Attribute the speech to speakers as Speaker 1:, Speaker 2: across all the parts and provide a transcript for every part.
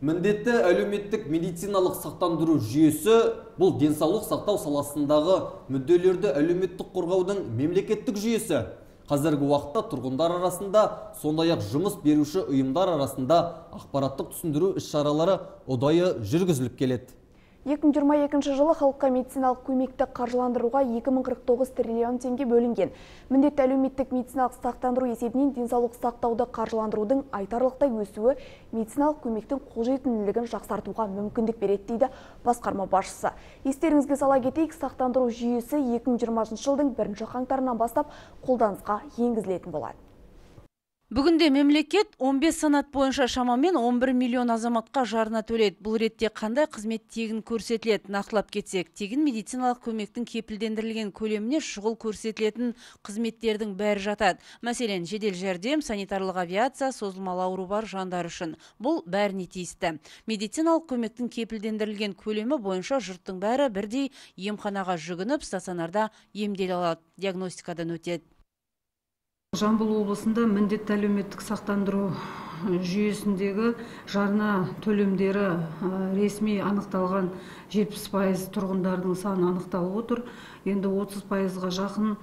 Speaker 1: Міндетті әлеуметтік медициналық сақтандыру жүйесі бұл денсаулық сақтау саласындағы мүдделерді әлеуметтік қорғаудың мемлекеттік жүйесі. Қазіргі уақытта тұрғындар арасында, сондай-ақ жұмыс беруші ұйымдар арасында ақпараттық түсіндіру іс-шаралары ұдайы жүргізіліп келеді.
Speaker 2: 2022 жылы халыққа медициналық көмекті қаржыландыруға 2049 триллион теңге бөлінген. Міндетті әлеуметтік медициналық сақтандыру есебінен денсаулық сақтауды қаржыландырудың айтарлықтай өсуі медициналық көмектің қолжетімділігін жақсартуға мүмкіндік береді дейді басқарма басшысы. Естеріңізге сала кетейік, сақтандыру жүйесі 2020 жылдың 1 қаңтарынан бастап қолданысқа енгізілетін болады.
Speaker 3: Бүгінде мемлекет 15 санат бойынша шамамен 11 миллион азаматқа жарна төледі. Бұл ретте қандай қызмет тегін көрсетіледі? Нақтылап кетсек, тегін медициналық көмектің кепілдендірілген көлеміне шұғыл көрсетілетін қызметтердің бәрі жатады. Мәселен, жедел жәрдем, санитарлық авиация, созылмалы ауру бар жандар үшін. Бұл бәріне тиісті. Медициналық көмектің кепілдендірілген көлемі бойынша жұрттың бәрі бірдей емханаға жүгініп, стационарда емделе алады, диагностикадан өтеді.
Speaker 4: Жамбыл облысында міндетті әлеуметтік сақтандыру жүйесіндегі жарна төлемдері ресми анықталған 70% тұрғындардың саны анықталып отыр. Енді 30%-ға жақын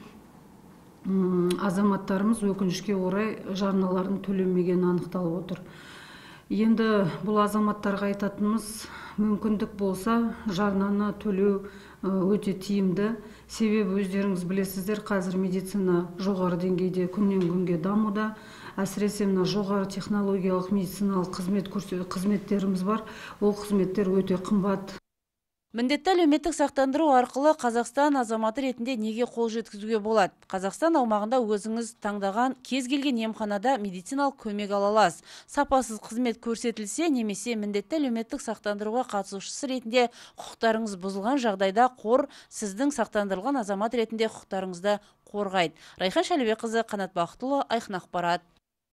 Speaker 4: азаматтарымыз өкінішке орай жарналарын төлемегені анықталып отыр. Енді бұл азаматтарға айтатынымыз, мүмкіндік болса жарнаны төлеу өте тиімді. Себебі өздеріңіз білесіздер, қазір медицина жоғары деңгейде күннен күнге дамуда. Әсіресе жоғары технологиялық медициналық қызметтеріміз бар. Ол қызметтер өте қымбат.
Speaker 3: Міндетті әлеуметтік сақтандыру арқылы Қазақстан азаматы ретінде неге қол жеткізуге болады? Қазақстан аумағында өзіңіз таңдаған кез келген емханада медициналық көмек ала аласыз. Сапасыз қызмет көрсетілсе, немесе міндетті әлеуметтік сақтандыруға қатысушысы ретінде құқықтарыңыз бұзылған жағдайда қор сіздің сақтандырылған азамат ретінде құқықтарыңызды қорғайды. Райхан Шәлібекқызы, Қанат Бақытұлы, Айқын ақпарат.